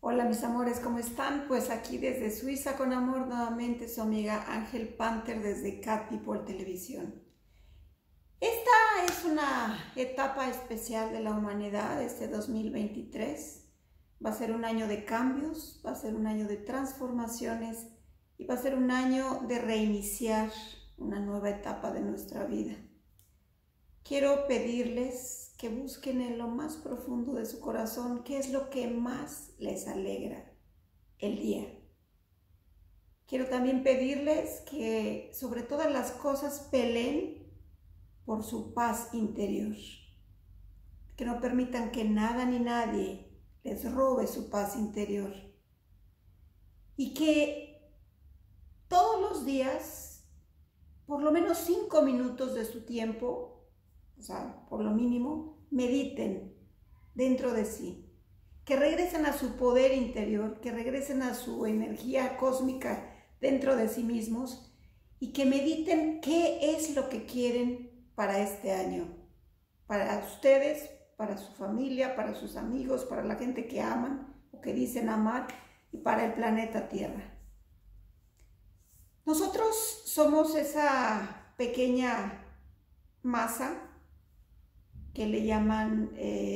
Hola mis amores, ¿cómo están? Pues aquí desde Suiza con amor nuevamente su amiga Ángel Panther desde Cat People Televisión. Esta es una etapa especial de la humanidad, este 2023. Va a ser un año de cambios, va a ser un año de transformaciones y va a ser un año de reiniciar una nueva etapa de nuestra vida. Quiero pedirles que busquen en lo más profundo de su corazón qué es lo que más les alegra el día. Quiero también pedirles que sobre todas las cosas peleen por su paz interior, que no permitan que nada ni nadie les robe su paz interior y que todos los días, por lo menos 5 minutos de su tiempo, o sea, por lo mínimo, mediten dentro de sí, que regresen a su poder interior, que regresen a su energía cósmica dentro de sí mismos y que mediten qué es lo que quieren para este año, para ustedes, para su familia, para sus amigos, para la gente que aman o que dicen amar y para el planeta Tierra. Nosotros somos esa pequeña masa que le llaman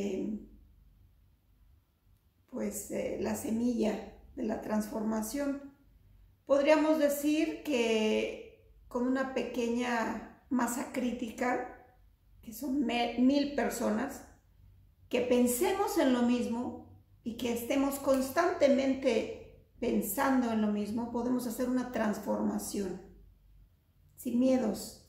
la semilla de la transformación. Podríamos decir que con una pequeña masa crítica, que son 1000 personas, que pensemos en lo mismo y que estemos constantemente pensando en lo mismo, podemos hacer una transformación sin miedos,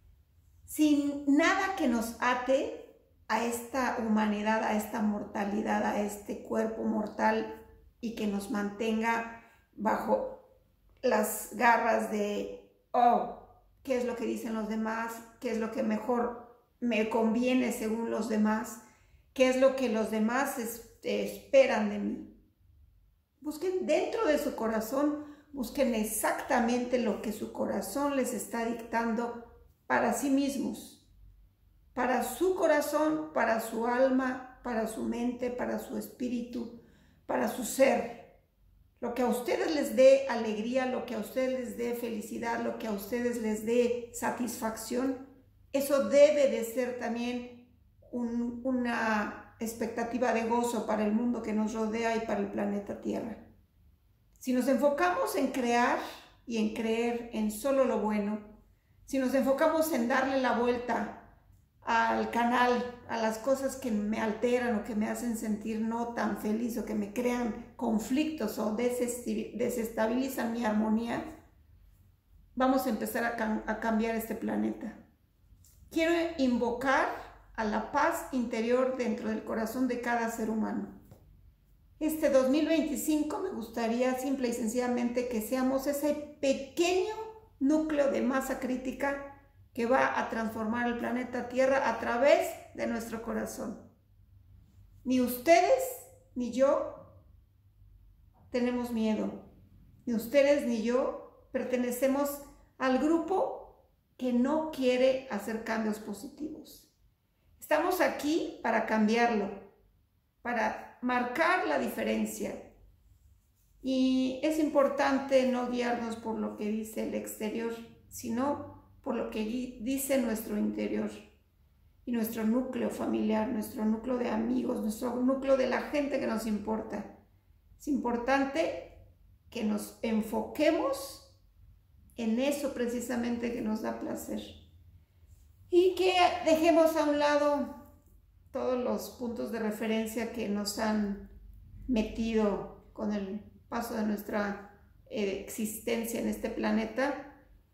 sin nada que nos ate a esta humanidad, a esta mortalidad, a este cuerpo mortal y que nos mantenga bajo las garras de, ¿qué es lo que dicen los demás? ¿Qué es lo que mejor me conviene según los demás? ¿Qué es lo que los demás esperan de mí? Busquen dentro de su corazón, busquen exactamente lo que su corazón les está dictando para sí mismos. Para su corazón, para su alma, para su mente, para su espíritu, para su ser. Lo que a ustedes les dé alegría, lo que a ustedes les dé felicidad, lo que a ustedes les dé satisfacción, eso debe de ser también una expectativa de gozo para el mundo que nos rodea y para el planeta Tierra. Si nos enfocamos en crear y en creer en solo lo bueno, si nos enfocamos en darle la vuelta al canal, a las cosas que me alteran o que me hacen sentir no tan feliz o que me crean conflictos o desestabilizan mi armonía, vamos a empezar a cambiar este planeta. Quiero invocar a la paz interior dentro del corazón de cada ser humano. Este 2025 me gustaría simple y sencillamente que seamos ese pequeño núcleo de masa crítica que va a transformar el planeta Tierra a través de nuestro corazón. Ni ustedes ni yo tenemos miedo. Ni ustedes ni yo pertenecemos al grupo que no quiere hacer cambios positivos. Estamos aquí para cambiarlo, para marcar la diferencia. Y es importante no guiarnos por lo que dice el exterior, sino por lo que dice nuestro interior y nuestro núcleo familiar, nuestro núcleo de amigos, nuestro núcleo de la gente que nos importa. Es importante que nos enfoquemos en eso precisamente que nos da placer y que dejemos a un lado todos los puntos de referencia que nos han metido con el paso de nuestra existencia en este planeta,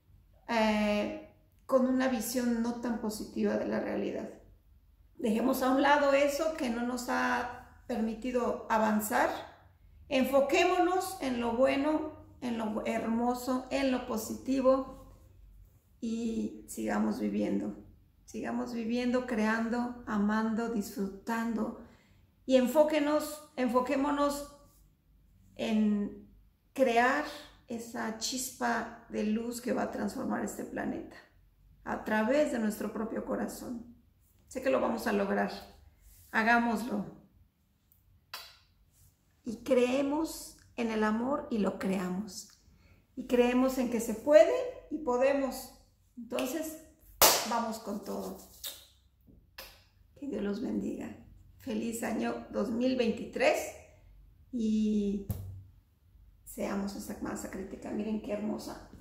con una visión no tan positiva de la realidad. Dejemos a un lado eso que no nos ha permitido avanzar. Enfoquémonos en lo bueno, en lo hermoso, en lo positivo y sigamos viviendo. Sigamos viviendo, creando, amando, disfrutando y enfoquémonos en crear esa chispa de luz que va a transformar este planeta a través de nuestro propio corazón. Sé que lo vamos a lograr. Hagámoslo. y creemos en el amor y lo creamos. Y creemos en que se puede y podemos. Entonces, vamos con todo. Que Dios los bendiga. Feliz año 2023 y seamos esa masa crítica. Miren qué hermosa.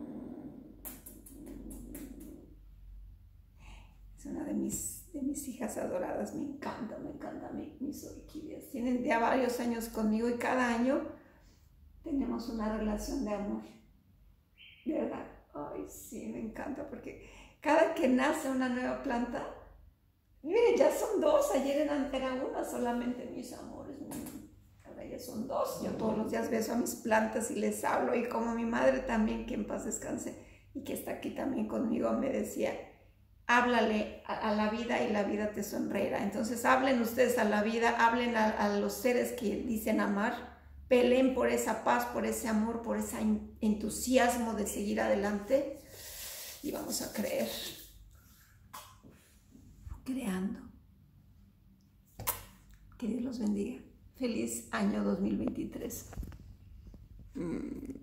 Es una de mis hijas adoradas. Me encanta mis orquídeas. Tienen ya varios años conmigo y cada año tenemos una relación de amor. De verdad. Ay, sí, me encanta porque cada que nace una nueva planta, miren, ya son dos. Ayer era una solamente, mis amores. Ahora ya son dos. Yo todos los días beso a mis plantas y les hablo. Y como mi madre también, que en paz descanse y que está aquí también conmigo, me decía: háblale a la vida y la vida te sonreirá. Entonces hablen ustedes a la vida, hablen a los seres que dicen amar, peleen por esa paz, por ese amor, por ese entusiasmo de seguir adelante y vamos a creer, creando. Que Dios los bendiga. Feliz año 2023.